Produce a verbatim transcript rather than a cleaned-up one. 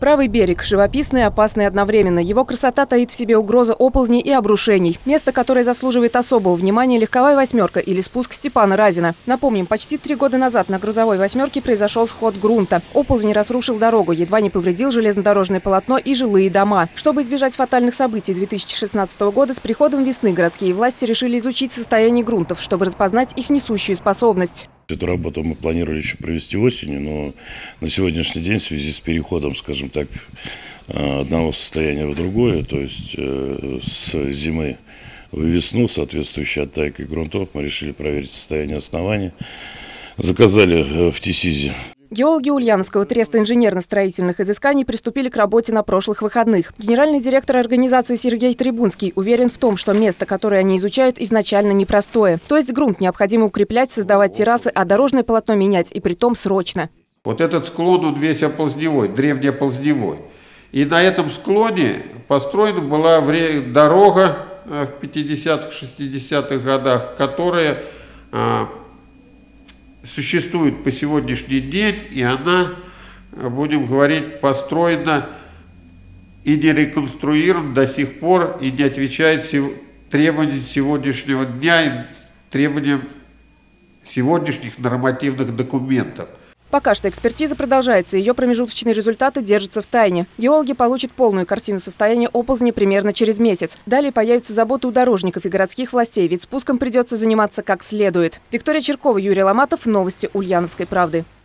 Правый берег – живописный и опасный одновременно. Его красота таит в себе угрозы оползней и обрушений. Место, которое заслуживает особого внимания – легковая восьмерка или спуск Степана Разина. Напомним, почти три года назад на грузовой восьмерке произошел сход грунта. Оползень разрушил дорогу, едва не повредил железнодорожное полотно и жилые дома. Чтобы избежать фатальных событий две тысячи шестнадцатого года, с приходом весны городские власти решили изучить состояние грунтов, чтобы распознать их несущую способность. Эту работу мы планировали еще провести осенью, но на сегодняшний день в связи с переходом, скажем так, одного состояния в другое, то есть с зимы в весну, соответствующей оттайкой грунтов, мы решили проверить состояние основания. Заказали в ТИСИЗе. Геологи Ульяновского треста инженерно-строительных изысканий приступили к работе на прошлых выходных. Генеральный директор организации Сергей Трибунский уверен в том, что место, которое они изучают, изначально непростое. То есть грунт необходимо укреплять, создавать террасы, а дорожное полотно менять, и притом срочно. Вот этот склон, он весь оползневой, древнеоползневой. И на этом склоне построена была дорога в пятидесятых-шестидесятых годах, которая существует по сегодняшний день, и она, будем говорить, построена и не реконструирована до сих пор, и не отвечает требованиям сегодняшнего дня и требованиям сегодняшних нормативных документов. Пока что экспертиза продолжается, ее промежуточные результаты держатся в тайне. Геологи получат полную картину состояния оползня примерно через месяц. Далее появится забота у дорожников и городских властей, ведь спуском придется заниматься как следует. Виктория Черкова, Юрий Ломатов. Новости Ульяновской правды.